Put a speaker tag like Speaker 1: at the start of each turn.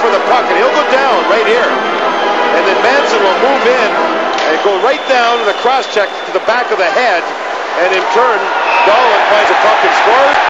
Speaker 1: for the puck, and he'll go down right here. And then Manson will move in and go right down to the cross check to the back of the head. And in turn, Dahlin finds a puck and scores.